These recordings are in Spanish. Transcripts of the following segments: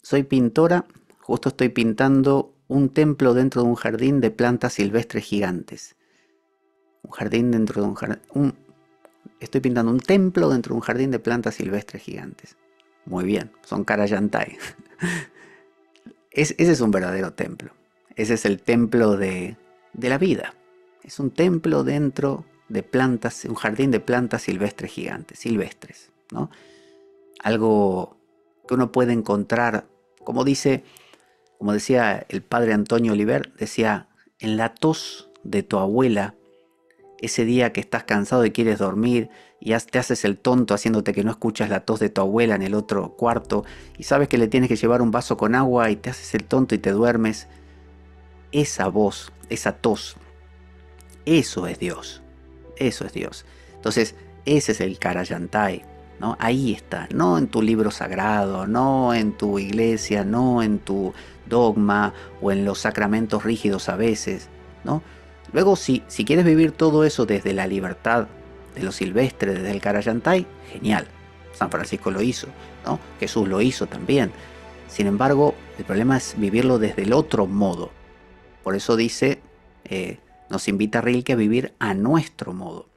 soy pintora, justo estoy pintando un templo dentro de un jardín de plantas silvestres gigantes. Un jardín dentro de un jardín. Estoy pintando un templo dentro de un jardín de plantas silvestres gigantes. Muy bien, son Karayantai. Ese es un verdadero templo. Ese es el templo de la vida. Es un templo dentro de plantas, un jardín de plantas silvestres gigantes, silvestres, ¿no? Algo que uno puede encontrar, como decía el padre Antonio Oliver, decía, en la tos de tu abuela, ese día que estás cansado y quieres dormir y te haces el tonto haciéndote que no escuchas la tos de tu abuela en el otro cuarto y sabes que le tienes que llevar un vaso con agua y te haces el tonto y te duermes. Esa voz, esa tos, eso es Dios. Eso es Dios. Entonces, ese es el Karayantai, ¿no? Ahí está, no en tu libro sagrado, no en tu iglesia, no en tu dogma o en los sacramentos rígidos a veces, ¿no? Luego, si quieres vivir todo eso desde la libertad de lo silvestre, desde el Karayantai, genial. San Francisco lo hizo, ¿no? Jesús lo hizo también. Sin embargo, el problema es vivirlo desde el otro modo. Por eso dice, nos invita Rilke a vivir a nuestro modo.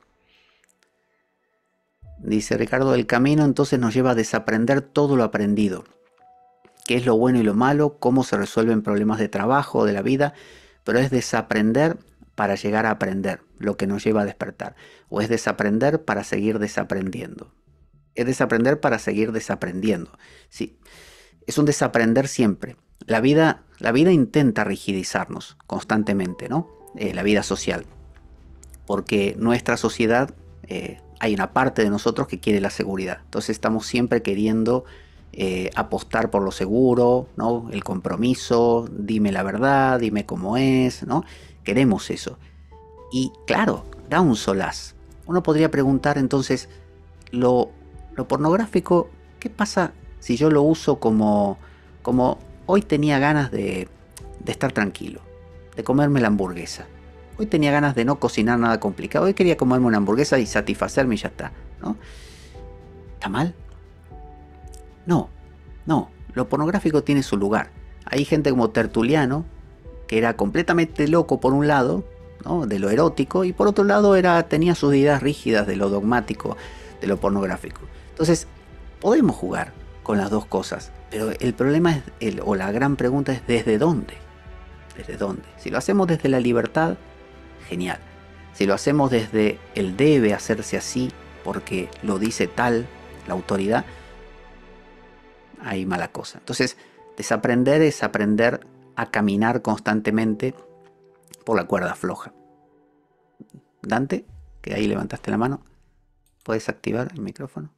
Dice Ricardo, el camino entonces nos lleva a desaprender todo lo aprendido. ¿Qué es lo bueno y lo malo? ¿Cómo se resuelven problemas de trabajo, de la vida? Pero es desaprender para llegar a aprender, lo que nos lleva a despertar. O es desaprender para seguir desaprendiendo. Es desaprender para seguir desaprendiendo. Sí, es un desaprender siempre. La vida intenta rigidizarnos constantemente, ¿no? La vida social. Porque nuestra sociedad, hay una parte de nosotros que quiere la seguridad. Entonces estamos siempre queriendo apostar por lo seguro, ¿no? El compromiso, dime la verdad, dime cómo es, ¿no? Queremos eso. Y claro, da un solaz. Uno podría preguntar entonces, lo pornográfico, ¿qué pasa si yo lo uso como hoy tenía ganas de estar tranquilo, de comerme la hamburguesa? Hoy tenía ganas de no cocinar nada complicado. Hoy quería comerme una hamburguesa y satisfacerme y ya está, ¿no? ¿Está mal? No, no. Lo pornográfico tiene su lugar. Hay gente como Tertuliano, que era completamente loco por un lado, ¿no? De lo erótico, y por otro lado tenía sus ideas rígidas de lo dogmático, de lo pornográfico. Entonces, podemos jugar con las dos cosas, pero el problema es, o la gran pregunta es, ¿desde dónde? ¿Desde dónde? Si lo hacemos desde la libertad, genial. Si lo hacemos desde el debe hacerse así, porque lo dice tal, la autoridad, hay mala cosa. Entonces, desaprender es aprender a caminar constantemente por la cuerda floja. Dante, que ahí levantaste la mano, ¿puedes activar el micrófono?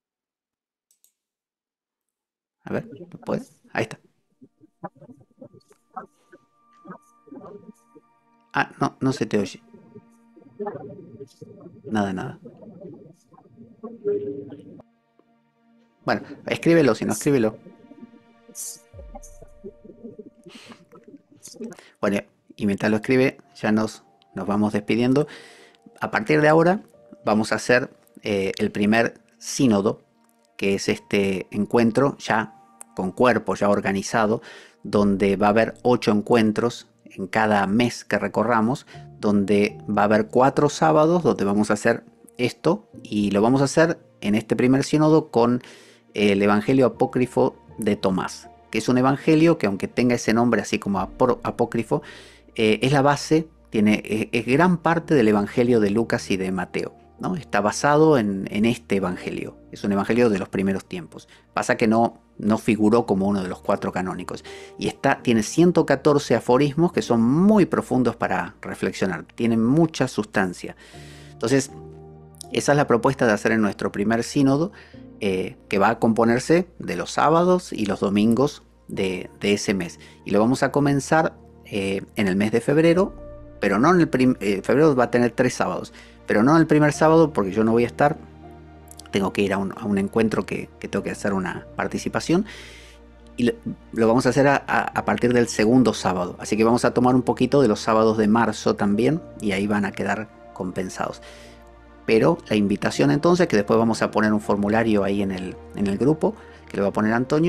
A ver, ¿lo puedes? Ahí está. Ah, no, no se te oye. Nada, nada. Bueno, escríbelo, si no, escríbelo. Bueno, y mientras lo escribe, ya nos vamos despidiendo. A partir de ahora vamos a hacer el primer sínodo, que es este encuentro ya con cuerpo, ya organizado, donde va a haber 8 encuentros en cada mes que recorramos, donde va a haber 4 sábados donde vamos a hacer esto, y lo vamos a hacer en este primer sínodo con el Evangelio apócrifo de Tomás, que es un evangelio que, aunque tenga ese nombre así como apócrifo, es la base, es gran parte del evangelio de Lucas y de Mateo, ¿no? Está basado en este evangelio. Es un evangelio de los primeros tiempos. Pasa que no figuró como uno de los 4 canónicos. Y tiene 114 aforismos que son muy profundos para reflexionar. Tienen mucha sustancia. Entonces, esa es la propuesta de hacer en nuestro primer sínodo, que va a componerse de los sábados y los domingos de ese mes. Y lo vamos a comenzar en el mes de febrero, pero no en el febrero va a tener 3 sábados, pero no en el primer sábado porque yo no voy a estar, tengo que ir a un encuentro que tengo que hacer una participación, y lo vamos a hacer a partir del segundo sábado, así que vamos a tomar un poquito de los sábados de marzo también, y ahí van a quedar compensados. Pero la invitación entonces, que después vamos a poner un formulario ahí en el grupo, que le va a poner Antonio,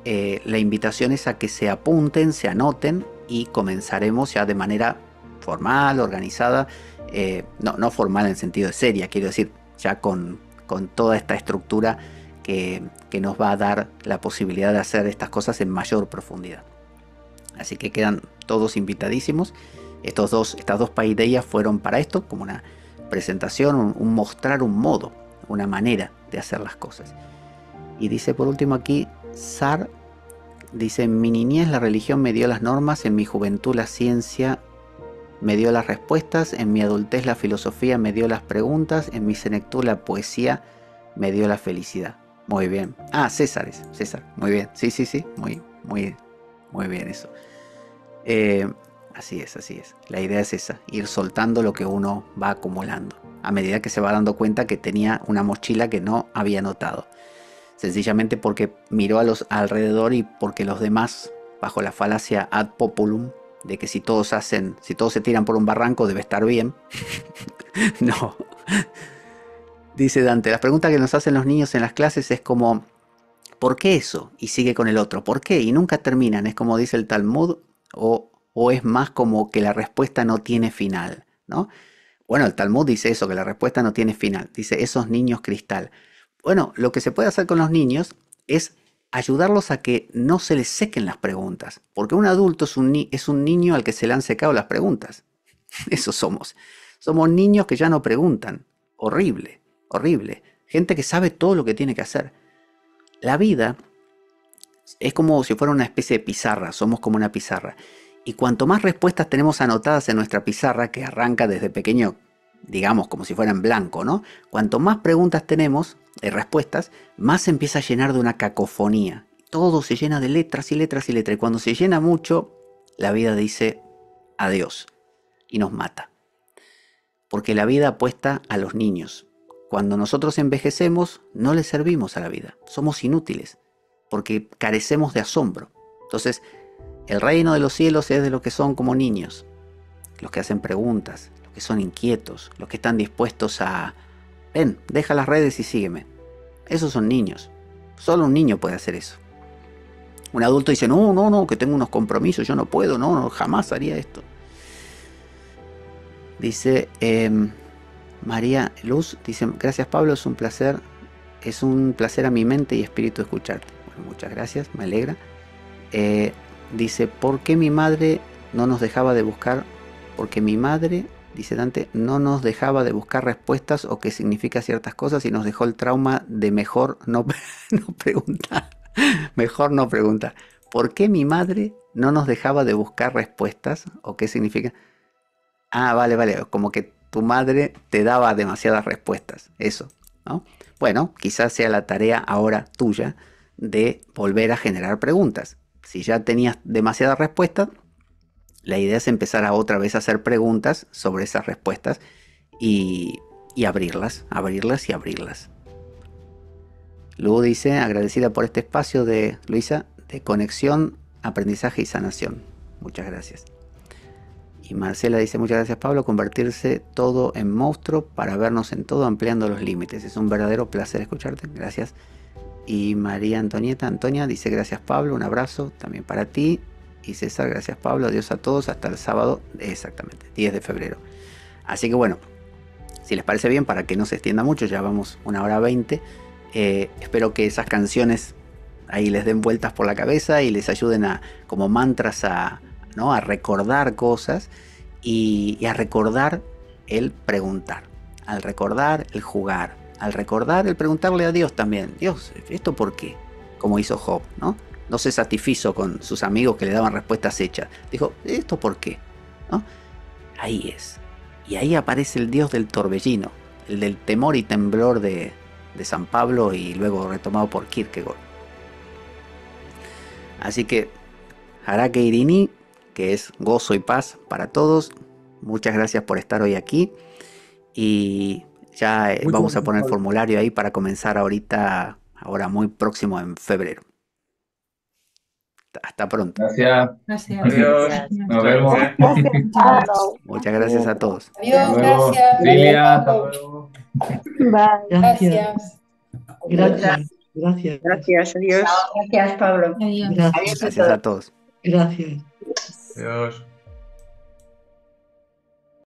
la invitación es a que se apunten, se anoten y comenzaremos ya de manera formal, organizada, no formal en el sentido de seria, quiero decir, ya con toda esta estructura que nos va a dar la posibilidad de hacer estas cosas en mayor profundidad. Así que quedan todos invitadísimos. Estas dos paideías fueron para esto, como una presentación, un mostrar un modo, una manera de hacer las cosas. Y dice por último aquí, Sar, dice, en mi niñez la religión me dio las normas, en mi juventud la ciencia me dio las respuestas, en mi adultez la filosofía me dio las preguntas, en mi senectud la poesía me dio la felicidad. Muy bien. Ah, César, muy bien. Sí, muy bien eso. Así es. La idea es esa, ir soltando lo que uno va acumulando, a medida que se va dando cuenta que tenía una mochila que no había notado. Sencillamente porque miró a los alrededor y porque los demás, bajo la falacia ad populum, de que si todos se tiran por un barranco debe estar bien. No. Dice Dante, las preguntas que nos hacen los niños en las clases es como, ¿por qué eso? Y sigue con el otro, ¿por qué? Y nunca terminan, es como dice el Talmud, o es más como que la respuesta no tiene final, ¿no? Bueno, el Talmud dice eso, que la respuesta no tiene final, dice esos niños cristal. Bueno, lo que se puede hacer con los niños es ayudarlos a que no se les sequen las preguntas, porque un adulto es un niño al que se le han secado las preguntas. Eso somos. Somos niños que ya no preguntan. Horrible. Gente que sabe todo lo que tiene que hacer. La vida es como si fuera una especie de pizarra, somos como una pizarra. Y cuanto más respuestas tenemos anotadas en nuestra pizarra, que arranca desde pequeño, digamos como si fuera en blanco, ¿no? Cuanto más preguntas tenemos, respuestas, más se empieza a llenar de una cacofonía. Todo se llena de letras y letras y letras. Y cuando se llena mucho, la vida dice adiós y nos mata. Porque la vida apuesta a los niños. Cuando nosotros envejecemos, no le servimos a la vida. Somos inútiles, porque carecemos de asombro. Entonces, el reino de los cielos es de los que son como niños, los que hacen preguntas, los que son inquietos, los que están dispuestos a... Ven, deja las redes y sígueme. Esos son niños. Solo un niño puede hacer eso. Un adulto dice, no, que tengo unos compromisos, yo no puedo, no, jamás haría esto. Dice... María Luz dice, gracias Pablo, es un placer a mi mente y espíritu escucharte. Bueno, muchas gracias, me alegra. Dice, ¿por qué mi madre no nos dejaba de buscar? Porque mi madre, dice Dante, no nos dejaba de buscar respuestas o qué significa ciertas cosas y nos dejó el trauma de mejor no preguntar. Mejor no preguntar. ¿Por qué mi madre no nos dejaba de buscar respuestas o qué significa? Ah, vale, como que tu madre te daba demasiadas respuestas, eso, ¿no? Bueno, quizás sea la tarea ahora tuya de volver a generar preguntas. Si ya tenías demasiadas respuestas, la idea es empezar a otra vez a hacer preguntas sobre esas respuestas y abrirlas. Luego dice, agradecida por este espacio de Luisa, de conexión, aprendizaje y sanación. Muchas gracias. Y Marcela dice, muchas gracias Pablo, convertirse todo en monstruo para vernos en todo ampliando los límites. Es un verdadero placer escucharte, gracias. Y María Antonia dice, gracias Pablo, un abrazo también para ti. Y César, gracias Pablo, adiós a todos, hasta el sábado, exactamente, 10 de febrero. Así que bueno, si les parece bien, para que no se extienda mucho, ya vamos 1:20, espero que esas canciones ahí les den vueltas por la cabeza y les ayuden como mantras ¿no? a recordar cosas y a recordar el preguntar, al recordar el jugar, al recordar el preguntarle a Dios también. Dios, ¿esto por qué? Como hizo Job, ¿no? No se satisfizo con sus amigos que le daban respuestas hechas. Dijo, ¿esto por qué? ¿No? Ahí es. Y ahí aparece el Dios del torbellino, el del temor y temblor de San Pablo y luego retomado por Kierkegaard. Así que, Harake Irini, que es gozo y paz para todos. Muchas gracias por estar hoy aquí. Y ya vamos a poner el formulario ahí para comenzar ahora muy próximo en febrero. Hasta pronto. Gracias. Adiós. Nos vemos. Muchas gracias a todos. Adiós, gracias. Lilia, hasta luego. Bye. Gracias. Gracias. Gracias. Gracias, adiós. Gracias, Pablo. Adiós. Gracias. Adiós a Gracias todos. a todos. Gracias. Adiós.